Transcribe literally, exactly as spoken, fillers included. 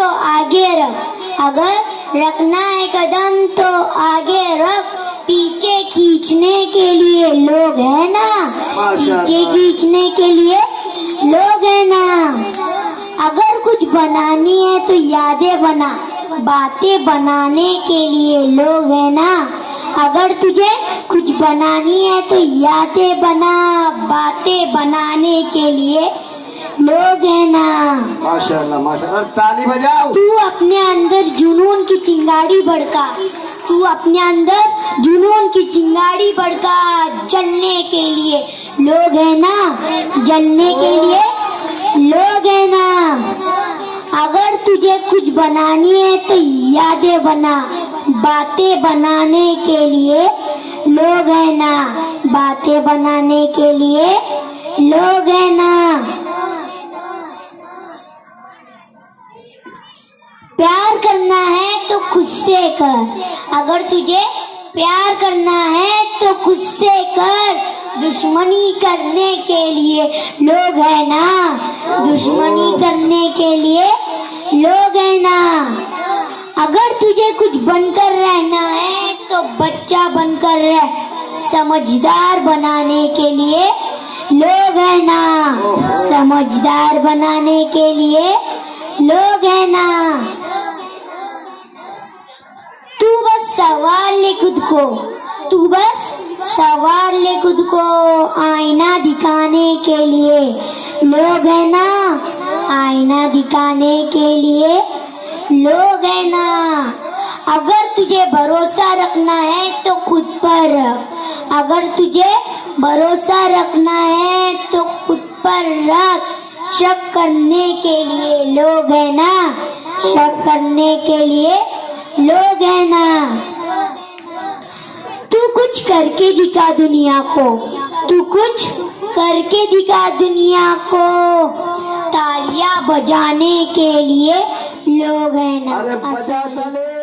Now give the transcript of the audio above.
तो आगे रख, अगर रखना है कदम तो आगे रख, पीछे खींचने के लिए लोग है ना, पीछे खींचने के लिए लोग है ना। अगर कुछ बनानी है तो यादें बना, बातें बनाने के लिए लोग है ना। अगर तुझे कुछ बनानी है तो यादें बना, बातें बनाने के लिए लोग है ना। माशाल्लाह माशाल्लाह, ताली बजाओ। तू अपने अंदर जुनून की चिंगारी भड़का, तू अपने अंदर जुनून की चिंगारी भड़का, जलने के लिए लोग है ना, जलने के लिए लोग है ना। अगर तुझे कुछ बनानी है तो यादें बना, बातें बनाने के लिए लोग है ना, बातें बनाने के लिए लोग है ना। प्यार करना है तो खुद से कर, अगर तुझे प्यार करना है तो खुद से कर, दुश्मनी करने के लिए लोग है ना, दुश्मनी करने के लिए लोग है ना। अगर तुझे कुछ बनकर रहना है तो बच्चा बनकर रह, समझदार बनाने के लिए लोग है ना, समझदार बनाने के लिए लोग है ना। तू बस सवाल ले खुद को, तू बस सवाल ले खुद को, आईना दिखाने के लिए लोग है ना, आईना दिखाने के लिए लोग है ना। अगर तुझे भरोसा रखना है तो खुद पर रख, अगर तुझे भरोसा रखना है तो खुद पर रख, शक करने के लिए लोग है ना, शक करने के लिए लोग है ना। तू कुछ करके दिखा दुनिया को, तू कुछ करके दिखा दुनिया को, तालियां बजाने के लिए लोग है ना। अरे बजा ताली।